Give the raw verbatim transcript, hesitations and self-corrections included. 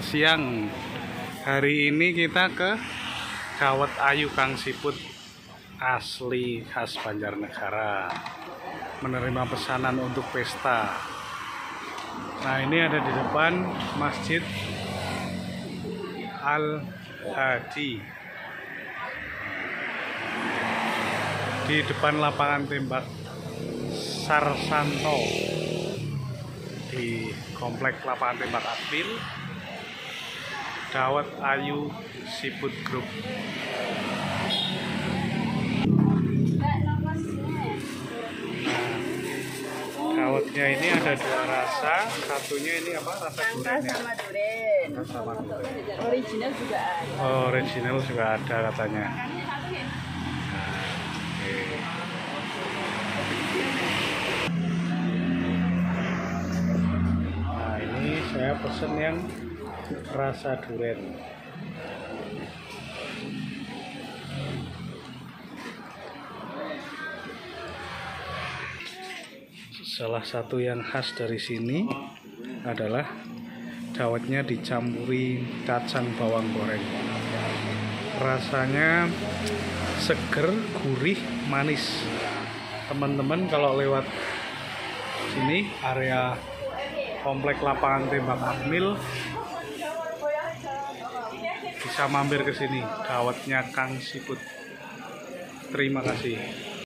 siang. Hari ini kita ke Dawet Ayu Kang Siput asli khas Banjarnegara, menerima pesanan untuk pesta. Nah, ini ada di depan Masjid Al-Hadi, di depan lapangan tembak Sarsanto, di komplek lapangan tembak Apil, Dawet Ayu Siput Group. Dawetnya ini ada dua rasa, satunya ini apa, rasa duriannya? Sama durian. Sama durian. Original juga ada. Oh, original juga ada katanya. Nah, ini saya pesen yang rasa durian. Salah satu yang khas dari sini adalah dawetnya dicampuri kacang bawang goreng. Rasanya seger, gurih, manis. Teman-teman kalau lewat sini area komplek lapangan tembak Akmil bisa mampir ke sini, dawetnya Kang Siput. Terima kasih.